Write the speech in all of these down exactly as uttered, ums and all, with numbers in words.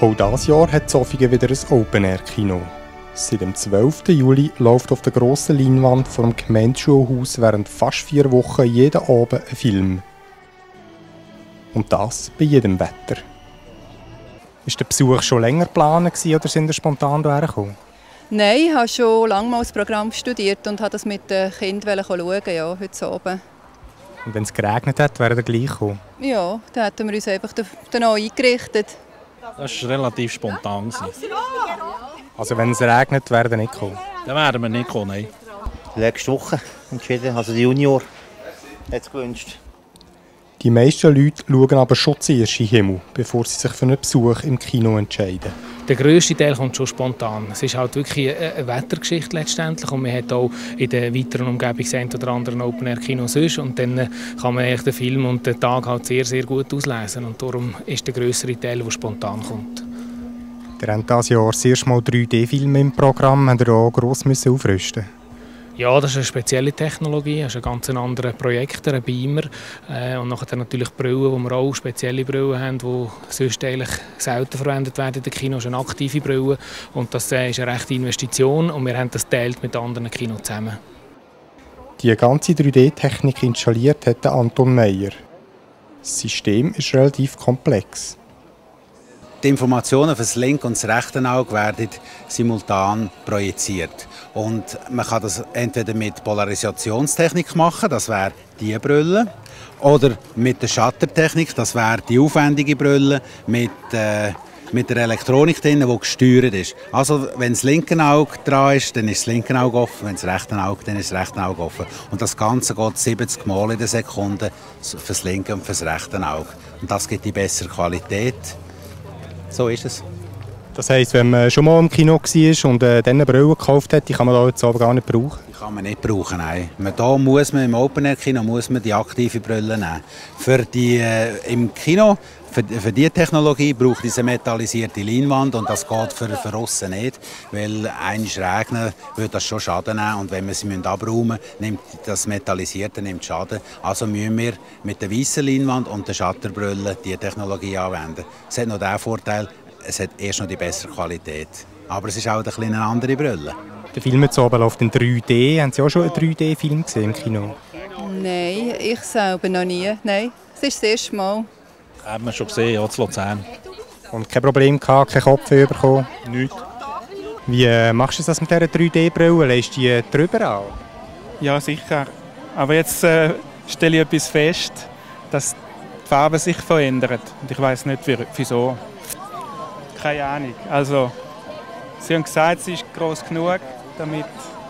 Auch dieses Jahr hat Zofingen wieder ein Open-Air-Kino. Seit dem zwölften Juli läuft auf der grossen Leinwand vor dem Gemeindeschulhaus während fast vier Wochen jeden Abend ein Film. Und das bei jedem Wetter. Ist der Besuch schon länger geplant oder sind ihr spontan hierher gekommen? Nein, ich habe schon lange mal das Programm studiert und wollte das mit den Kindern schauen, ja, heute Abend. Und wenn es geregnet hat, wäre ihr gleich gekommen? Ja, dann hätten wir uns einfach danach eingerichtet. Das war relativ spontan. Also wenn es regnet, wäre ihr nicht gekommen? Dann wären wir nicht gekommen, nein. Letzte Woche entschieden, also der Junior hat es gewünscht. Die meisten Leute schauen aber schon zuerst in den Himmel, bevor sie sich für einen Besuch im Kino entscheiden. Der grösste Teil kommt schon spontan. Es ist halt wirklich eine Wettergeschichte letztendlich und man hat auch in der weiteren Umgebung das eine oder andere Open-Air-Kino sonst und dann kann man den Film und den Tag halt sehr, sehr gut auslesen und darum ist der grössere Teil, der spontan kommt. Ihr habt dieses Jahr das erste Mal drei D Filme im Programm, habt ihr auch gross aufrüsten? Ja, das ist eine spezielle Technologie, das ist ein ganz anderer Projektor, ein Beamer äh, und nachher natürlich Brillen, wo wir auch spezielle Brillen haben, die sonst eigentlich selten verwendet werden in den Kinos, eine aktive Brille und das äh, ist eine rechte Investition und wir haben das geteilt mit anderen Kinos zusammen. Die ganze drei D Technik installiert hat Anton Meyer. Das System ist relativ komplex. Die Informationen für das linke und das rechte Auge werden simultan projiziert. Und man kann das entweder mit Polarisationstechnik machen, das wäre diese Brille, oder mit der Shuttertechnik, das wäre die aufwendige Brille mit, äh, mit der Elektronik drin, die gesteuert ist. Also wenn das linke Auge dran ist, dann ist das linke Auge offen, wenn das rechte Auge, dann ist das rechte Auge offen. Und das Ganze geht siebzig Mal in der Sekunde für das linke und für das rechte Auge. Und das gibt die bessere Qualität. So ist es. Das heisst, wenn man schon mal im Kino war und äh, dann eine Brille gekauft hat, die kann man da jetzt aber gar nicht brauchen? Die kann man nicht brauchen, nein. Da muss man im Open-Air-Kino muss man die aktive Brille nehmen. Für die, äh, im Kino, für, für diese Technologie braucht es eine metallisierte Leinwand und das geht für, für aussen nicht, weil einmal regnen würde das schon Schaden nehmen und wenn wir sie abräumen müssen, nimmt das Metallisierte nimmt Schaden. Also müssen wir mit der weißen Leinwand und der Shutterbrille diese Technologie anwenden. Es hat noch den Vorteil, es hat erst noch die bessere Qualität. Aber es ist auch eine, eine andere Brille. Der Film jetzt oben läuft in drei D. Haben Sie auch schon einen drei D Film gesehen im Kino? Nein, ich selber noch nie. Nein, es ist das erste Mal. Haben wir schon gesehen, ja, zu Luzern. Und kein Problem gehabt, keinen Kopfweh bekommen? Nichts. Wie äh, machst du das mit dieser drei D Brille? Lässt du die drüber an? Ja, sicher. Aber jetzt äh, stelle ich etwas fest, dass die Farbe sich verändert. Und ich weiß nicht, wieso. Keine Ahnung. Also, sie haben gesagt, es ist groß genug, damit,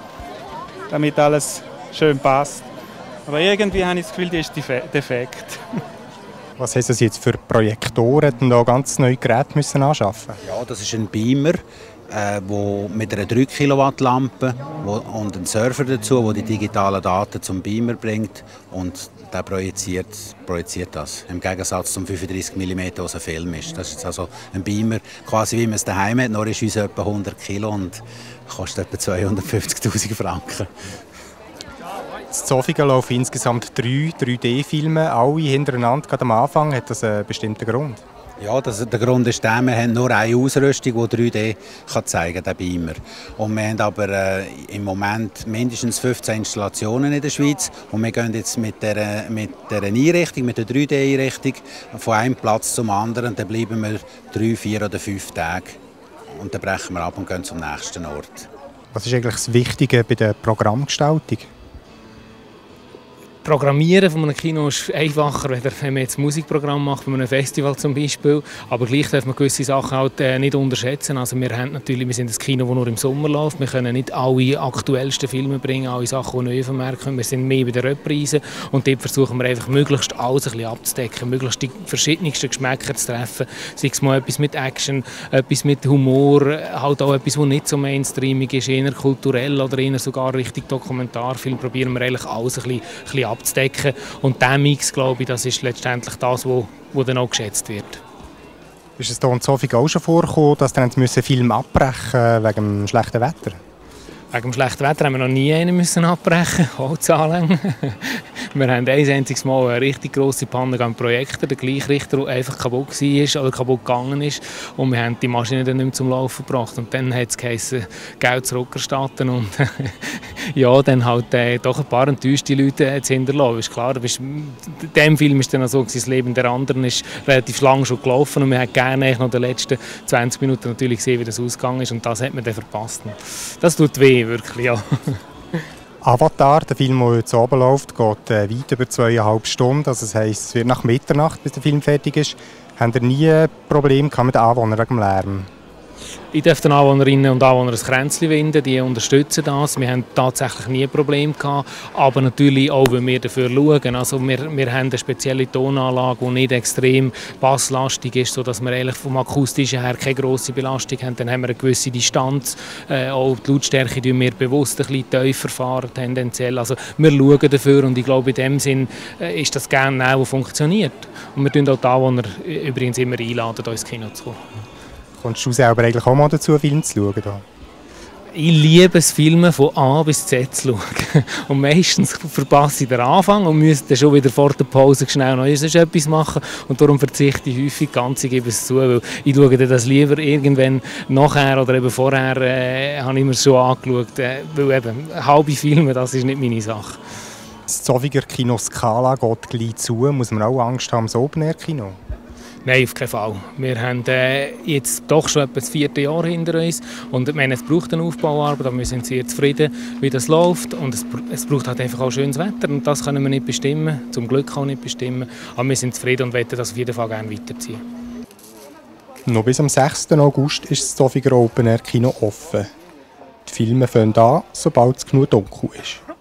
damit alles schön passt. Aber irgendwie habe ich das Gefühl, die ist defekt. Was heisst das jetzt für Projektoren? Und da ganz neue Geräte müssen anschaffen? Ja, das ist ein Beamer, äh, wo mit einer drei Kilowatt Lampe wo, und einem Server dazu, der die digitalen Daten zum Beamer bringt und der projiziert, projiziert das. Im Gegensatz zum fünfunddreißig Millimeter, was ein Film ist. Das ist jetzt also ein Beamer, quasi wie man es daheim hat, nur ist uns etwa hundert Kilo und kostet etwa zweihundertfünfzigtausend Franken. In Zofingen laufen insgesamt drei drei D Filme, alle hintereinander. Gerade am Anfang hat das einen bestimmten Grund. Ja, das, der Grund ist der, wir haben nur eine Ausrüstung, die drei D kann zeigen kann, der Beamer. Und wir haben aber äh, im Moment mindestens fünfzehn Installationen in der Schweiz. Und wir gehen jetzt mit der, mit der Einrichtung, mit der drei D Einrichtung von einem Platz zum anderen. Dann bleiben wir drei, vier oder fünf Tage. Und dann brechen wir ab und gehen zum nächsten Ort. Was ist eigentlich das Wichtige bei der Programmgestaltung? Programmieren von einem Kino ist einfacher, wenn man jetzt ein Musikprogramm macht, bei einem Festival zum Beispiel. Aber gleich darf man gewisse Sachen halt äh, nicht unterschätzen. Also wir, haben natürlich, wir sind ein Kino, das nur im Sommer läuft. Wir können nicht alle aktuellsten Filme bringen, alle Sachen, die neu vermerkt können. Wir sind mehr bei der Reprise und dort versuchen wir einfach möglichst alles ein bisschen abzudecken, möglichst die verschiedensten Geschmäcker zu treffen. Sei es mal etwas mit Action, etwas mit Humor, halt auch etwas, das nicht so mainstreamig ist, eher kulturell oder eher sogar richtig Dokumentarfilm. Probieren wir eigentlich alles ein bisschen, ein bisschen abzudecken. Und dieser Mix, glaube ich, das ist letztendlich das, was, was dann auch geschätzt wird. Ist es hier in Zofingen auch schon vorgekommen, dass dann Film abbrechen wegen dem schlechten Wetter? Wegen dem schlechten Wetter haben wir noch nie einen müssen abbrechen, Holzanlängen. Wir haben ein einziges Mal eine richtig grosse Panne am Projektor, der Gleichrichter, der einfach kaputt war oder kaputt gegangen ist. Und wir haben die Maschine dann nicht mehr zum Laufen gebracht. Und dann hat es geheißen, Geld zurückerstatten. Und ja, dann halt äh, doch ein paar enttäuschte Leute äh, zu hinterlassen. Ist klar, bist, in diesem Film ist dann auch so, das Leben der anderen ist relativ lang schon gelaufen. Und wir haben gerne noch die letzten zwanzig Minuten natürlich gesehen, wie das ausgegangen ist. Und das hat man dann verpasst. Das tut weh, wirklich, ja. Avatar, der Film, der heute oben läuft, geht äh, weit über zweieinhalb Stunden. Also das heisst, es wird nach Mitternacht, bis der Film fertig ist. Haben ihr nie ein Problem mit den Anwohnern wegen dem Lärm? Ich darf den Anwohnerinnen und Anwohnern ein Kränzchen winden, die unterstützen das. Wir haben tatsächlich nie ein Problem gehabt, aber natürlich auch, wenn wir dafür schauen. Also wir, wir haben eine spezielle Tonanlage, die nicht extrem basslastig ist, sodass wir eigentlich vom Akustischen her keine grosse Belastung haben. Dann haben wir eine gewisse Distanz. Äh, auch die Lautstärke tun wir bewusst ein bisschen tiefer fahren, tendenziell. Also wir schauen dafür und ich glaube, in dem Sinn äh, ist das gerne auch funktioniert. Und wir tun auch die Anwohner übrigens immer einladen, ins Kino zu kommen. Kommst du selber eigentlich auch mal dazu, Filme zu schauen? Da? Ich liebe es, Filme von A bis Z zu schauen. Und meistens verpasse ich den Anfang und müsste dann schon wieder vor der Pause schnell noch etwas machen. Und darum verzichte ich häufig ganz, ich gebe es zu, weil ich schaue das lieber irgendwann nachher oder eben vorher, äh, habe ich mir schon angeschaut. Äh, weil eben halbe Filme, das ist nicht meine Sache. Das Zoviger Kino Scala geht gleich zu. Muss man auch Angst haben am Open-Air-Kino? Nein, auf keinen Fall. Wir haben äh, jetzt doch schon etwa das vierte Jahr hinter uns und wir haben, es braucht eine Aufbauarbeit, aber wir sind sehr zufrieden, wie das läuft und es, es braucht halt einfach auch schönes Wetter und das können wir nicht bestimmen, zum Glück auch nicht bestimmen, aber wir sind zufrieden und wollen das auf jeden Fall gerne weiterziehen. Noch bis am sechsten August ist das Zoviger Open Air Kino offen. Die Filme fangen an, sobald es genug dunkel ist.